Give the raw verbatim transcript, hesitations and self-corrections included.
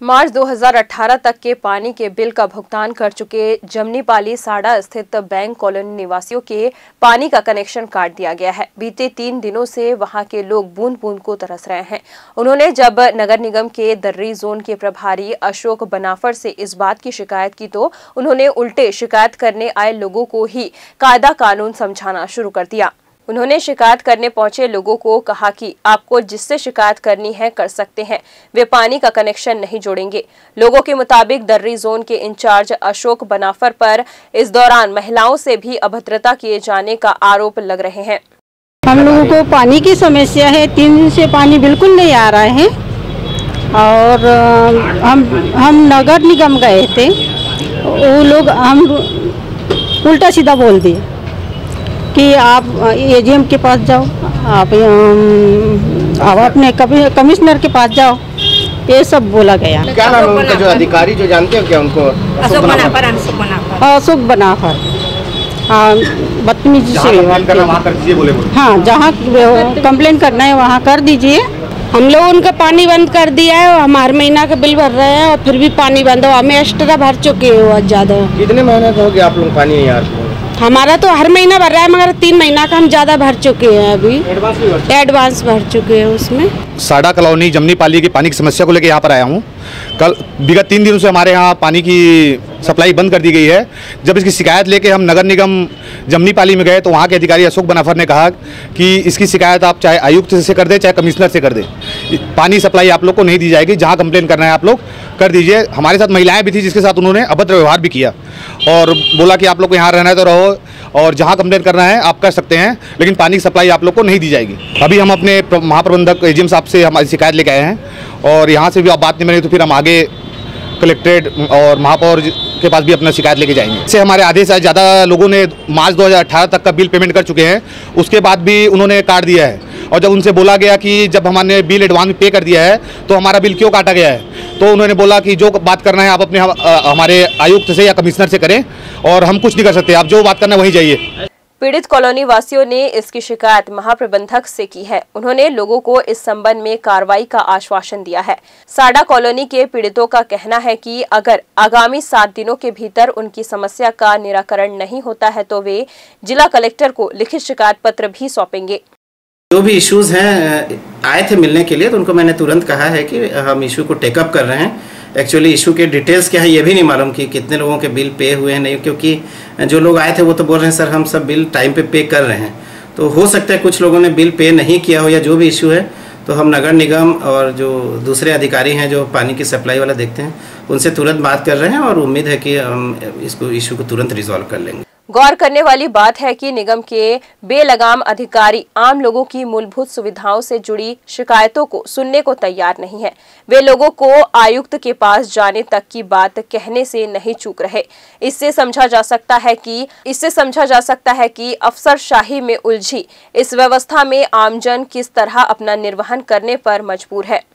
मार्च दो हज़ार अठारह तक के पानी के बिल का भुगतान कर चुके जमनीपाली साड़ा स्थित बैंक कॉलोनी निवासियों के पानी का कनेक्शन काट दिया गया है। बीते तीन दिनों से वहां के लोग बूंद बूंद को तरस रहे हैं। उन्होंने जब नगर निगम के दर्री जोन के प्रभारी अशोक बनाफर से इस बात की शिकायत की तो उन्होंने उल्टे शिकायत करने आए लोगों को ही कायदा कानून समझाना शुरू कर दिया। उन्होंने शिकायत करने पहुंचे लोगों को कहा कि आपको जिससे शिकायत करनी है कर सकते हैं, वे पानी का कनेक्शन नहीं जोड़ेंगे। लोगों के मुताबिक दर्री जोन के इंचार्ज अशोक बनाफर पर इस दौरान महिलाओं से भी अभद्रता किए जाने का आरोप लग रहे हैं। हम लोगों को पानी की समस्या है, तीन दिन से पानी बिल्कुल नहीं आ रहा है और हम हम नगर निगम गए थे, वो लोग हम उल्टा सीधा बोल दिए कि आप एजीएम के पास जाओ, आप आप अपने कमिश्नर के पास जाओ, ये सब बोला गया। क्या नाम है उनका जो अधिकारी जो जानते हो क्या उनको? अशोक बनाफर। अशोक बनाफर हाँ, बदतमीजी से हाँ, जहाँ कंप्लेन करना है वहाँ कर दीजिए। हम लोग उनका पानी बंद कर दिया है, हम हर महीना का बिल भर रहे हैं और फिर भी पानी बंद हो, हमें एक्स्ट्रा भर चुके हैं बहुत ज्यादा। कितने महीने हो गए आप लोग पानी यार? हमारा तो हर महीना भर रहा है मगर तीन महीना का हम ज्यादा भर चुके हैं, अभी एडवांस भर चुके हैं उसमें। साड़ा कॉलोनी जमनीपाली की पानी की समस्या को लेकर यहाँ पर आया हूँ। कल विगत तीन दिनों से हमारे यहाँ पानी की सप्लाई बंद कर दी गई है। जब इसकी शिकायत लेके हम नगर निगम जमनीपाली में गए तो वहाँ के अधिकारी अशोक बनाफर ने कहा कि इसकी शिकायत आप चाहे आयुक्त से कर दे चाहे कमिश्नर से कर दे, पानी सप्लाई आप लोग को नहीं दी जाएगी। जहाँ कंप्लेन करना है आप लोग कर दीजिए। हमारे साथ महिलाएं भी थी जिसके साथ उन्होंने अभद्र व्यवहार भी किया और बोला कि आप लोग को यहाँ रहना है तो रहो और जहाँ कंप्लेन करना है आप कर सकते हैं, लेकिन पानी की सप्लाई आप लोग को नहीं दी जाएगी। अभी हम अपने महाप्रबंधक एजीएम साहब से हमारी शिकायत लेके आए हैं और यहाँ से भी आप बात नहीं बनी तो फिर हम आगे कलेक्ट्रेट और महापौर के पास भी अपना शिकायत लेके जाएंगे। इससे हमारे आधे से ज़्यादा लोगों ने मार्च दो हज़ार अठारह तक का बिल पेमेंट कर चुके हैं, उसके बाद भी उन्होंने काट दिया है। और जब उनसे बोला गया कि जब हमने बिल एडवांस में पे कर दिया है तो हमारा बिल क्यों काटा गया है, तो उन्होंने बोला कि जो बात करना है आप अपने हमारे आयुक्त से या कमिश्नर से करें और हम कुछ नहीं कर सकते, आप जो बात करना है वहीं जाइए। पीड़ित कॉलोनी वासियों ने इसकी शिकायत महाप्रबंधक से की है। उन्होंने लोगों को इस संबंध में कार्रवाई का आश्वासन दिया है। साड़ा कॉलोनी के पीड़ितों का कहना है कि अगर आगामी सात दिनों के भीतर उनकी समस्या का निराकरण नहीं होता है तो वे जिला कलेक्टर को लिखित शिकायत पत्र भी सौंपेंगे। जो भी इश्यूज हैं आए थे मिलने के लिए तो उनको मैंने तुरंत कहा है कि हम इशू को टेकअप कर रहे हैं। एक्चुअली इशू के डिटेल्स क्या है ये भी नहीं मालूम कि कितने लोगों के बिल पे हुए हैं नहीं, क्योंकि जो लोग आए थे वो तो बोल रहे हैं सर हम सब बिल टाइम पे पे कर रहे हैं। तो हो सकता है कुछ लोगों ने बिल पे नहीं किया हो या जो भी इशू है तो हम नगर निगम और जो दूसरे अधिकारी हैं जो पानी की सप्लाई वाला देखते हैं उनसे तुरंत बात कर रहे हैं और उम्मीद है कि हम इसको इशू को तुरंत रिजॉल्व कर लेंगे। गौर करने वाली बात है कि निगम के बेलगाम अधिकारी आम लोगों की मूलभूत सुविधाओं से जुड़ी शिकायतों को सुनने को तैयार नहीं है। वे लोगों को आयुक्त के पास जाने तक की बात कहने से नहीं चूक रहे। इससे समझा जा सकता है कि इससे समझा जा सकता है कि अफसरशाही में उलझी इस व्यवस्था में आमजन किस तरह अपना निर्वहन करने पर मजबूर है।